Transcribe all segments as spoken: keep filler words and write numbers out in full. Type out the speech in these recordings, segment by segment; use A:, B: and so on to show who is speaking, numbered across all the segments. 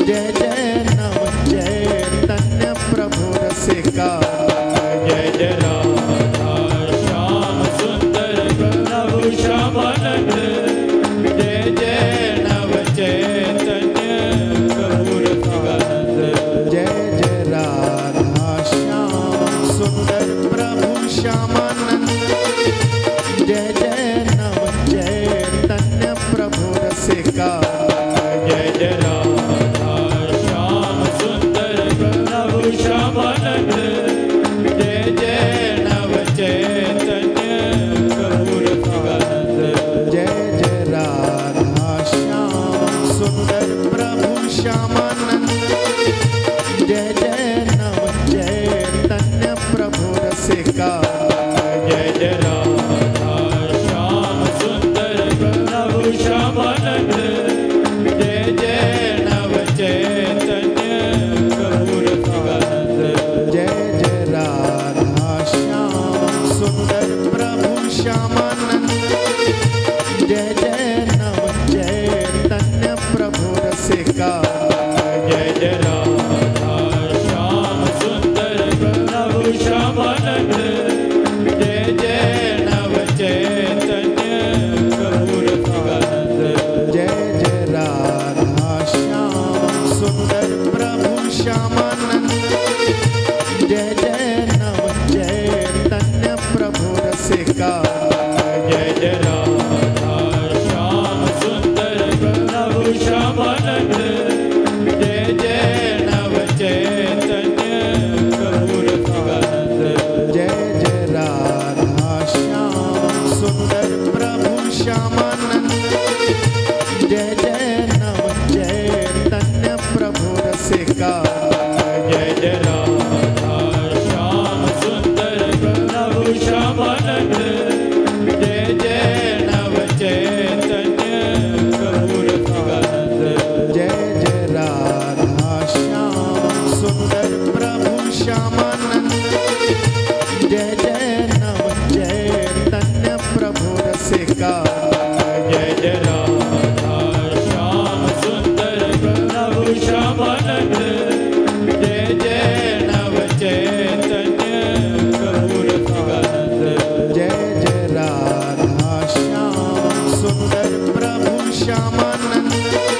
A: जय जय नव चैतन्य प्रभु रसिका।
B: जय जय राधा श्याम सुंदर प्रभु श्यामानंद। जय जय नव चैतन्य प्रभु रसिकानंद।
A: जय जय राधा श्याम सुंदर प्रभु श्यामानंद। जय जय नव चैतन्य प्रभु रसिका।
B: जय जय राधा श्याम सुंदर प्रभु श्यामानंद। जय जय नव चैतन्य प्रभु रसिकानंद।
A: जय जय राधा श्याम सुंदर प्रभु श्यामानंद। जय जय नव चैतन्य प्रभु रसिका।
B: जय जय राधा श्याम सुंदर प्रभु श्यामानंद। जय जय नव चैतन्य प्रभु रसिकानंद।
A: जय जय राधा श्याम सुंदर प्रभु श्यामानंद। जय जय नव चैतन्य प्रभु रसिका।
B: जय जय राधा श्याम सुंदर प्रभु श्यामानंद। जय जय नव चैतन्य प्रभु रसिकानंद।
A: जय जय राधा श्याम सुंदर प्रभु श्यामानंद। जय जय नव चैतन्य प्रभु रसिका।
B: जय जय राधा श्याम सुंदर प्रभु श्यामानंद। जय जय नव चैतन्य प्रभु रसिकानंद।
A: जय जय राधा श्याम सुंदर प्रभु श्यामानंद। जय जय नव चैतन्य प्रभु रसिका।
B: जय जय राधा श्याम सुंदर प्रभु श्यामानंद। जय जय नव चैतन्य प्रभु रसिकानंद।
A: जय जय राधा श्याम सुंदर प्रभु श्यामानंद। जय जय नव चैतन्य प्रभु रसिका।
B: जय जय राधा श्याम सुंदर प्रभु श्यामानंद। जय जय नव चैतन्य प्रभु रसिकानंद।
A: जय जय राधा श्याम सुंदर प्रभु श्यामानंद।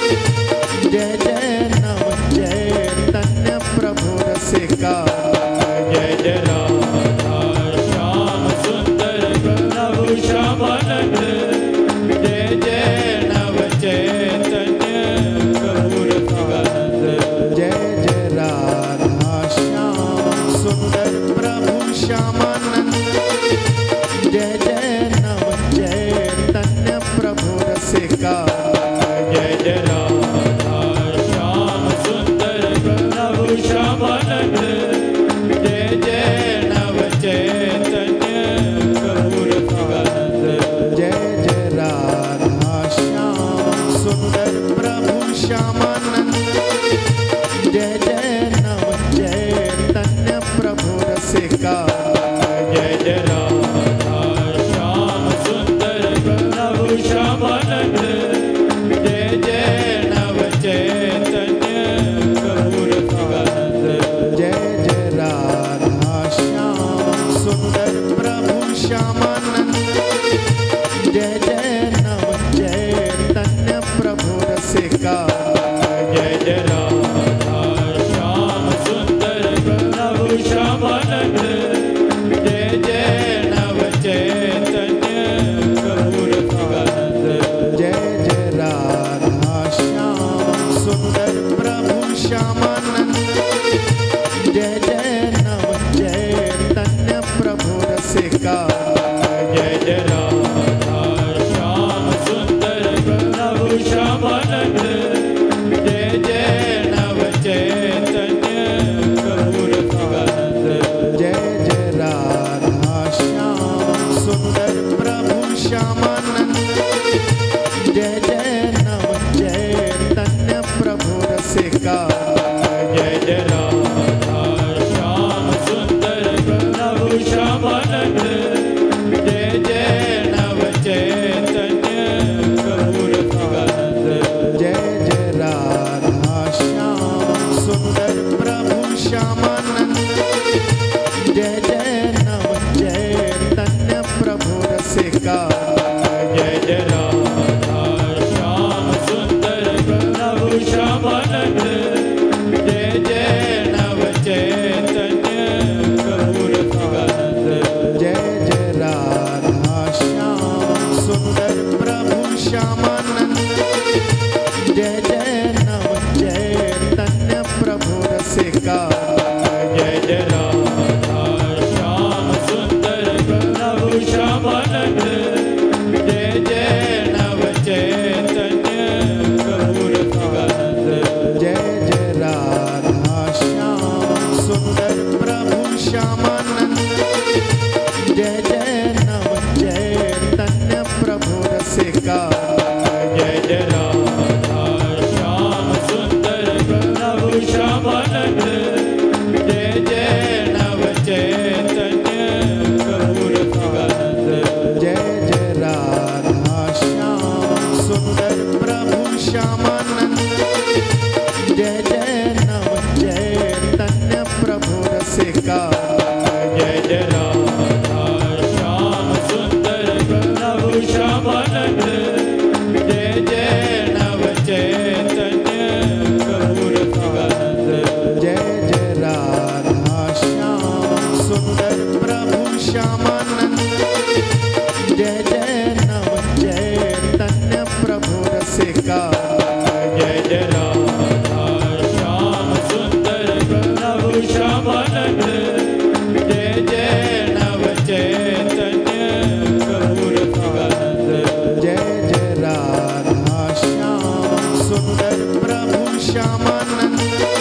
A: जय जय नव चैतन्य प्रभु रसिका।
B: जय जय राधा श्याम सुंदर प्रभु श्यामानंद। जय जय नव चैतन्य प्रभु रसिकानंद।
A: जय जय राधा श्याम सुंदर प्रभु श्यामानंद। जय जय नव चैतन्य प्रभु रसिका।
B: जय जय राधा श्याम सुंदर प्रभु श्यामानंद। जय जय नव चैतन्य प्रभु रसिकानंद।
A: जय जय राधा श्याम सुंदर प्रभु श्यामानंद। जय जय नव चैतन्य प्रभु रसिका।
B: जय जय राधा श्याम सुंदर प्रभु श्यामानंद। जय जय नव चैतन्य प्रभु रसिकानंद।
A: जय जय राधा श्याम सुंदर प्रभु श्यामानंद। जय जय नव चैतन्य प्रभु रसिका।
B: जय जय राधा श्याम सुंदर प्रभु श्यामानंद। जय जय नव चैतन्य प्रभु रसिकानंद।
A: जय जय राधा श्याम सुंदर प्रभु श्यामानंद। जय जय नव चैतन्य प्रभु रसिका।
B: जय जय राधा श्याम सुंदर प्रभु श्यामानंद। जय जय नव चैतन्य प्रभु रसिकानंद।
A: जय जय राधा श्याम सुंदर प्रभु श्यामानंद। जय जय नव चैतन्य प्रभु रसिका।
B: जय जय
A: श्यामानंद जय जय नव चैतन्य प्रभु रसिका
B: जय जय राधा श्याम सुंदर प्रभु श्यामानंद जय जय नव चैतन्य प्रभु रसिकानंद
A: जय जय राधा श्याम सुंदर प्रभु श्यामानंद जय जय नव चैतन्य प्रभु रसिका
B: जय जय राधा श्याम सुंदर प्रभु श्यामानंद जय जय नव चैतन्य प्रभु रसिकानंद
A: जय जय राधा श्याम सुंदर प्रभु श्यामानंद जय जय नव चैतन्य प्रभु रसिका
B: जय जय राधा श्याम सुंदर प्रभु श्यामानंद जय जय नव चैतन्य प्रभु रसिकानंद
A: जय जय राधा श्याम सुंदर प्रभु श्यामानंद जय जय नव चैतन्य प्रभु रसिका
B: जय जय राधा श्याम सुंदर प्रभु श्यामानंद जय जय नव चैतन्य प्रभु रसिकानंद
A: जय जय राधा श्याम सुंदर प्रभु श्यामानंद जय जय नव चैतन्य प्रभु रसिका
B: जय जय राधा श्याम सुंदर प्रभु श्यामानंद जय जय नव चैतन्य प्रभु रसिकानंद
A: जय जय राधा श्याम सुंदर प्रभु श्यामानंद